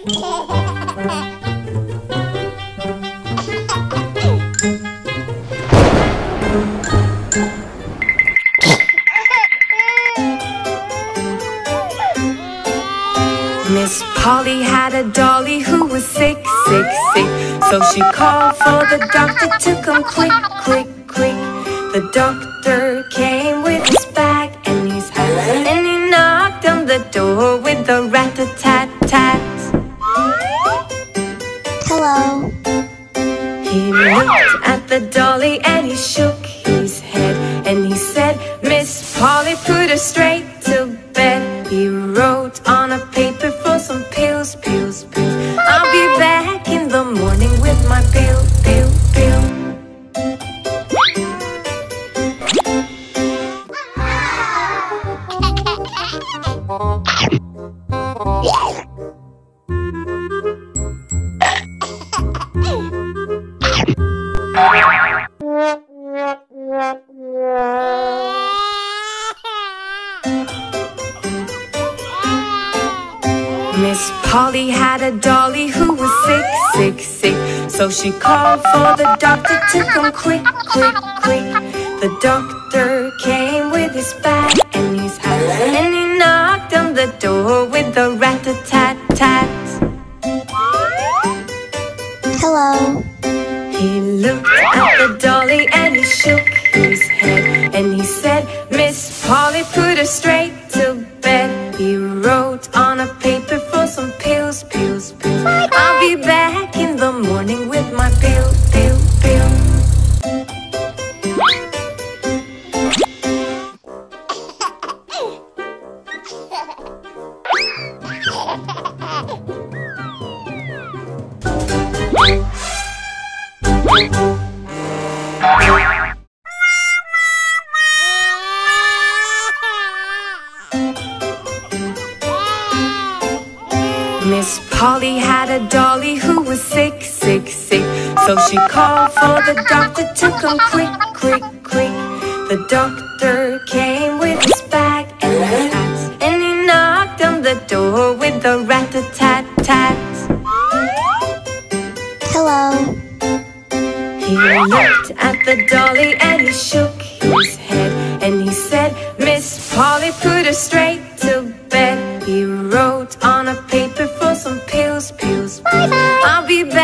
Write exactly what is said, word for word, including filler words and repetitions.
Miss Polly had a dolly who was sick, sick, sick. So she called for the doctor to come quick, quick, quick. The doctor came with his bag and his hat, and he knocked on the door with the rat-a-tat-tat. Hello. He looked at the dolly and he shook his head, and he said, Miss Polly, put her straight to bed. He wrote on a paper for some pills, pills, pills. I'll be back in the morning with my pill, pill, pill. Miss Polly had a dolly who was sick, sick, sick. So she called for the doctor to come quick, quick, quick. The doctor came with his bag and his hat, and he knocked on the door with the rat-a-tat-tat. Hello. He looked at the dolly and he shook his head, and he said, Miss Polly, put her straight to bed. He wrote on a paper for some pills, pills, pills. I'll be back in the morning with my pill, pill, pill. Miss Polly had a dolly who was sick, sick, sick. So she called for the doctor to come quick, quick, quick. The doctor came with his bag and his hat, and he knocked on the door with the rat-a-tat-tat. Hello. He looked at the dolly and he shook his head, and he said, Miss Polly, put her straight to bed. He wrote on a paper for some pills, pills, pills. I'll be back